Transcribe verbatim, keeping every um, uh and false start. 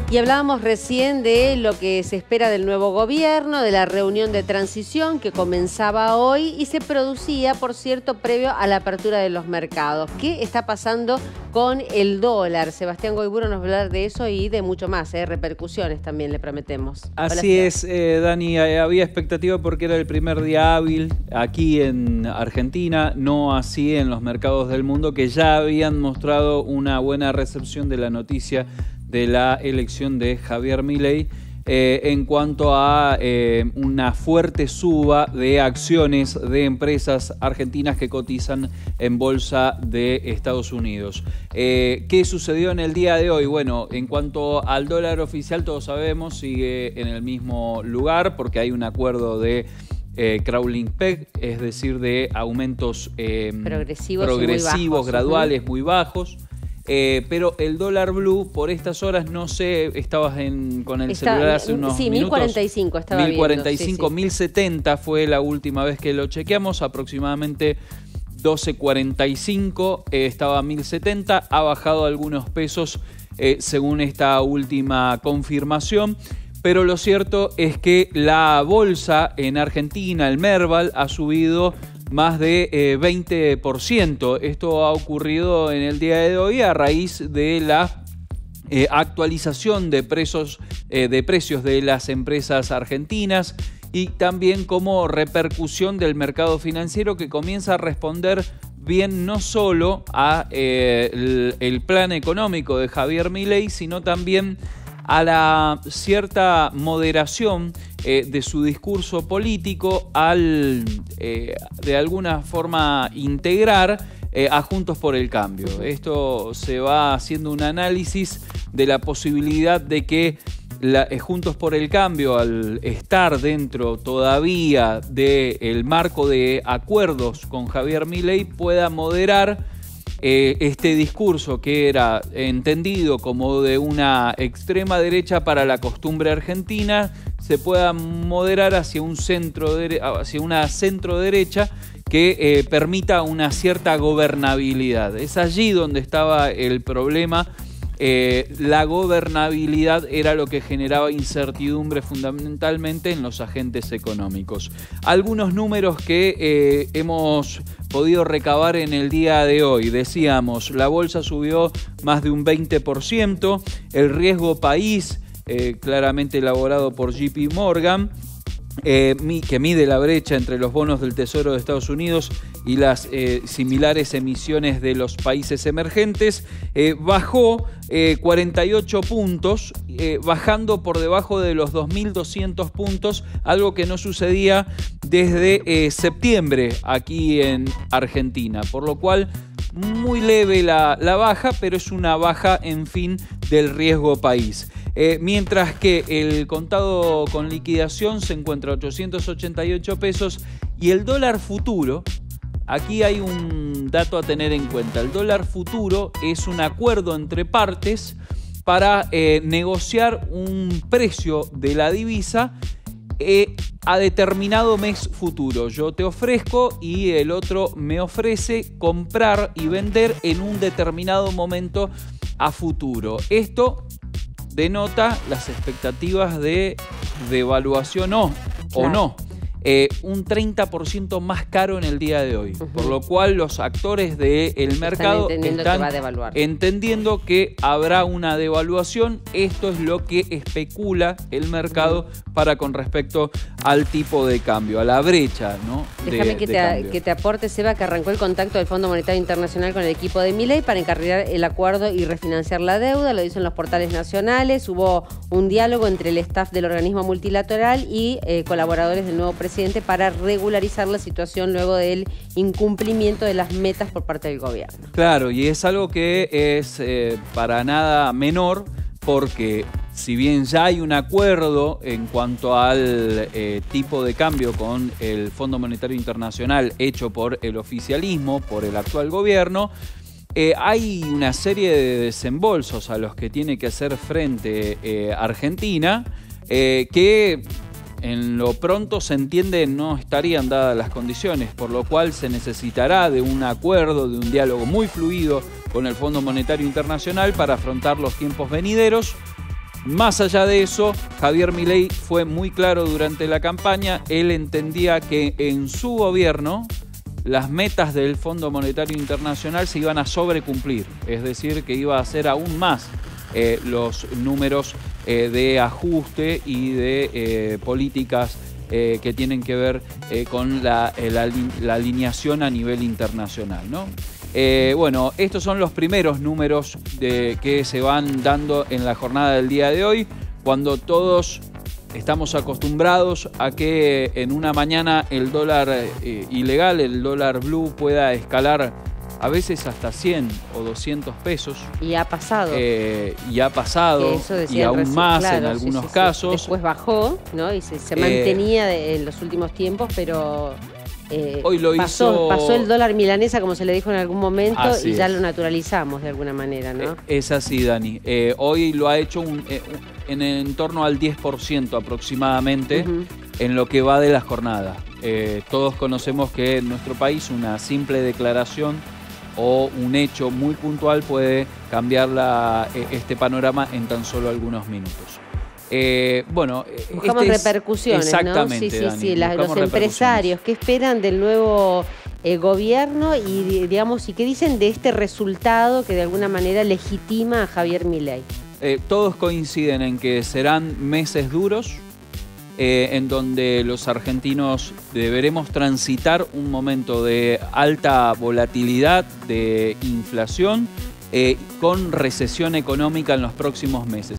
Y hablábamos recién de lo que se espera del nuevo gobierno, de la reunión de transición que comenzaba hoy y se producía, por cierto, previo a la apertura de los mercados. ¿Qué está pasando con el dólar? Sebastián Goiburu nos va a hablar de eso y de mucho más, ¿eh? Repercusiones también le prometemos. Así es, eh, Dani, había expectativa porque era el primer día hábil aquí en Argentina, no así en los mercados del mundo, que ya habían mostrado una buena recepción de la noticia de la elección de Javier Milei eh, en cuanto a eh, una fuerte suba de acciones de empresas argentinas que cotizan en bolsa de Estados Unidos. Eh, ¿Qué sucedió en el día de hoy? Bueno, en cuanto al dólar oficial, todos sabemos, sigue en el mismo lugar porque hay un acuerdo de Eh, crawling peg, es decir, de aumentos eh, progresivos, progresivos muy bajos, graduales, uh-huh. muy bajos. Eh, pero el dólar blue por estas horas, no sé, estabas en, con el Está, celular hace unos sí, minutos. mil cuarenta y cinco estaba mil cuarenta y cinco, viendo. Sí, sí. mil setenta fue la última vez que lo chequeamos, aproximadamente doce cuarenta y cinco, eh, estaba mil setenta, ha bajado algunos pesos eh, según esta última confirmación. Pero lo cierto es que la bolsa en Argentina, el Merval, ha subido más de eh, veinte por ciento. Esto ha ocurrido en el día de hoy a raíz de la eh, actualización de precios, eh, de precios de las empresas argentinas y también como repercusión del mercado financiero que comienza a responder bien no solo a eh, el, el plan económico de Javier Milei, sino también a la cierta moderación eh, de su discurso político al, eh, de alguna forma, integrar eh, a Juntos por el Cambio. Esto se va haciendo un análisis de la posibilidad de que la, eh, Juntos por el Cambio, al estar dentro todavía del marco de acuerdos con Javier Milei, pueda moderar Eh, este discurso que era entendido como de una extrema derecha para la costumbre argentina, se pueda moderar hacia, un centro de, hacia una centro derecha que eh, permita una cierta gobernabilidad. Es allí donde estaba el problema. Eh, la gobernabilidad era lo que generaba incertidumbre fundamentalmente en los agentes económicos. Algunos números que eh, hemos podido recabar en el día de hoy. Decíamos, la bolsa subió más de un veinte por ciento, el riesgo país, eh, claramente elaborado por J P Morgan, Eh, que mide la brecha entre los bonos del Tesoro de Estados Unidos y las eh, similares emisiones de los países emergentes, eh, bajó eh, cuarenta y ocho puntos, eh, bajando por debajo de los dos mil doscientos puntos, algo que no sucedía desde eh, septiembre aquí en Argentina, por lo cual muy leve la, la baja, pero es una baja, en fin, del riesgo país. Eh, mientras que el contado con liquidación se encuentra a ochocientos ochenta y ocho pesos y el dólar futuro, aquí hay un dato a tener en cuenta, el dólar futuro es un acuerdo entre partes para eh, negociar un precio de la divisa eh, a determinado mes futuro. Yo te ofrezco y el otro me ofrece comprar y vender en un determinado momento a futuro. Esto denota las expectativas de devaluación o, claro. o no. Eh, un treinta por ciento más caro en el día de hoy, uh-huh. por lo cual los actores del mercado están entendiendo, están que va a devaluar. entendiendo que habrá una devaluación. Esto es lo que especula el mercado uh-huh. para con respecto al tipo de cambio, a la brecha, ¿no? Déjame de, que, de te, que te aporte, Seba, que arrancó el contacto del Fondo Monetario Internacional con el equipo de Milei para encarrilar el acuerdo y refinanciar la deuda. Lo dicen los portales nacionales. Hubo un diálogo entre el staff del organismo multilateral y eh, colaboradores del nuevo presidente para regularizar la situación luego del incumplimiento de las metas por parte del gobierno. Claro, y es algo que es eh, para nada menor, porque si bien ya hay un acuerdo en cuanto al eh, tipo de cambio con el Fondo Monetario Internacional hecho por el oficialismo, por el actual gobierno, eh, hay una serie de desembolsos a los que tiene que hacer frente eh, Argentina eh, que en lo pronto se entiende no estarían dadas las condiciones, por lo cual se necesitará de un acuerdo, de un diálogo muy fluido con el Fondo Monetario Internacional para afrontar los tiempos venideros. Más allá de eso, Javier Milei fue muy claro durante la campaña. Él entendía que en su gobierno las metas del Fondo Monetario Internacional se iban a sobrecumplir, es decir, que iba a hacer aún más eh, los números eh, de ajuste y de eh, políticas eh, que tienen que ver eh, con la, eh, la, la alineación a nivel internacional, ¿no? Eh, bueno, estos son los primeros números de, que se van dando en la jornada del día de hoy, cuando todos estamos acostumbrados a que en una mañana el dólar eh, ilegal, el dólar blue, pueda escalar a veces hasta cien o doscientos pesos. Y ha pasado. Eh, y ha pasado, y aún más claro, en algunos sí, sí, casos. Sí. Después bajó, ¿no? Y se, se mantenía eh, de, en los últimos tiempos, pero... Eh, Hoy lo pasó, hizo... pasó el dólar milanesa, como se le dijo en algún momento, así y ya es. lo naturalizamos de alguna manera, ¿no? Es así, Dani. Eh, hoy lo ha hecho un, eh, en, en torno al diez por ciento aproximadamente uh-huh. en lo que va de la jornada. Eh, todos conocemos que en nuestro país una simple declaración o un hecho muy puntual puede cambiar la, este panorama en tan solo algunos minutos. Eh, bueno, buscamos este es, repercusiones, exactamente, ¿no? Sí, sí, Dani, sí. La, los empresarios, ¿qué esperan del nuevo eh, gobierno y, digamos, y qué dicen de este resultado que de alguna manera legitima a Javier Milei? Eh, todos coinciden en que serán meses duros, eh, en donde los argentinos deberemos transitar un momento de alta volatilidad, de inflación, eh, con recesión económica en los próximos meses.